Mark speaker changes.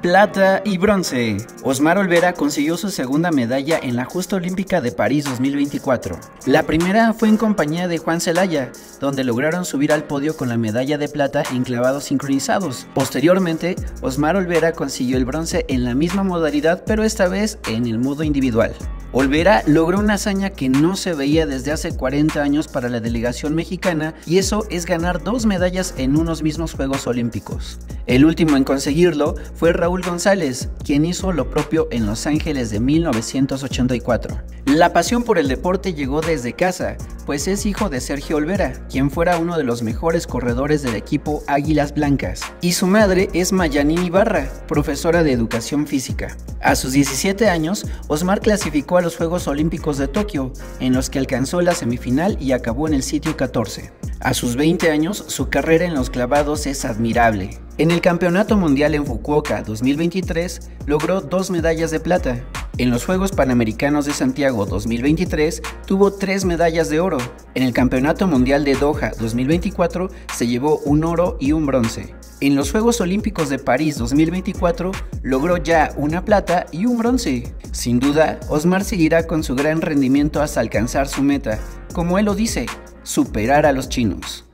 Speaker 1: Plata y bronce. Osmar Olvera consiguió su segunda medalla en la justa olímpica de París 2024. La primera fue en compañía de Juan Celaya, donde lograron subir al podio con la medalla de plata en clavados sincronizados. Posteriormente, Osmar Olvera consiguió el bronce en la misma modalidad, pero esta vez en el modo individual. Olvera logró una hazaña que no se veía desde hace 40 años para la delegación mexicana, y eso es ganar 2 medallas en unos mismos Juegos Olímpicos. El último en conseguirlo fue Raúl González, quien hizo lo propio en Los Ángeles de 1984. La pasión por el deporte llegó desde casa, pues es hijo de Sergio Olvera, quien fuera uno de los mejores corredores del equipo Águilas Blancas, y su madre es Mayanín Ibarra, profesora de educación física. A sus 17 años, Osmar clasificó a los Juegos Olímpicos de Tokio, en los que alcanzó la semifinal y acabó en el sitio 14. A sus 20 años, su carrera en los clavados es admirable. En el Campeonato Mundial en Fukuoka 2023, logró 2 medallas de plata. En los Juegos Panamericanos de Santiago 2023 tuvo 3 medallas de oro. En el Campeonato Mundial de Doha 2024 se llevó un oro y un bronce. En los Juegos Olímpicos de París 2024 logró ya una plata y un bronce. Sin duda, Osmar seguirá con su gran rendimiento hasta alcanzar su meta, como él lo dice, superar a los chinos.